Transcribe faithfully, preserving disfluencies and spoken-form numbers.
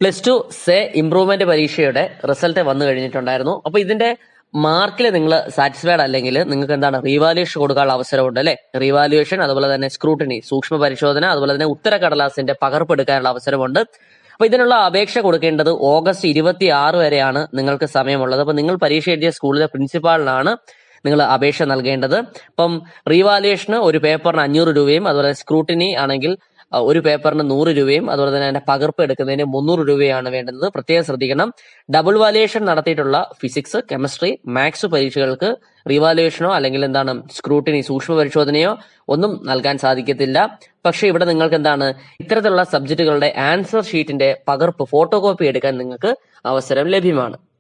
Plus two say improvement പരീക്ഷയുടെ result വന്നു കഴിഞ്ഞിട്ടുണ്ടായിരുന്നു. അപ്പൊ ഇതിന്റെ മാർക്കിൽ നിങ്ങൾ സാറ്റിസ്ഫൈഡ് അല്ലെങ്കിൽ നിങ്ങൾക്ക് എന്താണ് റീവാലുവേഷൻ കൊടുക്കാനുള്ള അവസരമുണ്ട് അല്ലെ. റീവാലുവേഷൻ, അതുപോലെ തന്നെ സ്ക്രൂട്ടിനി, സൂക്ഷ്മ പരിശോധന, അതുപോലെ തന്നെ ഉത്തരക്കടലാസിന്റെ പകർപ്പ് എടുക്കാനുള്ള അവസരമുണ്ട്. അപ്പൊ ഇതിനുള്ള അപേക്ഷ കൊടുക്കേണ്ടത് ഓഗസ്റ്റ് ഇരുപത്തി ആറ് വരെയാണ് നിങ്ങൾക്ക് സമയമുള്ളത്. അപ്പൊ നിങ്ങൾ പരീക്ഷ എഴുതിയ സ്കൂളിലെ പ്രിൻസിപ്പാളിനാണ് നിങ്ങൾ അപേക്ഷ നൽകേണ്ടത്. അപ്പം റീവാലുവേഷന് ഒരു പേപ്പറിന് അഞ്ഞൂറ് രൂപയും അതുപോലെ സ്ക്രൂട്ടിനി ആണെങ്കിൽ ഒരു പേപ്പറിന് നൂറ് രൂപയും അതുപോലെ തന്നെ അതിന്റെ പകർപ്പ് എടുക്കുന്നതിന് മുന്നൂറ് രൂപയാണ് വേണ്ടുന്നത്. പ്രത്യേകം ശ്രദ്ധിക്കണം. ഡബിൾ വാലുവേഷൻ നടത്തിയിട്ടുള്ള ഫിസിക്സ്, കെമിസ്ട്രി, മാത്സ് പരീക്ഷകൾക്ക് റീവാലുവേഷനോ അല്ലെങ്കിൽ എന്താണ് സ്ക്രൂട്ടിനി, സൂക്ഷ്മ പരിശോധനയോ ഒന്നും നൽകാൻ സാധിക്കത്തില്ല. പക്ഷെ ഇവിടെ നിങ്ങൾക്ക് എന്താണ് ഇത്തരത്തിലുള്ള സബ്ജക്റ്റുകളുടെ ആൻസർ ഷീറ്റിന്റെ പകർപ്പ്, ഫോട്ടോ കോപ്പി എടുക്കാൻ നിങ്ങൾക്ക് അവസരം ലഭ്യമാണ്.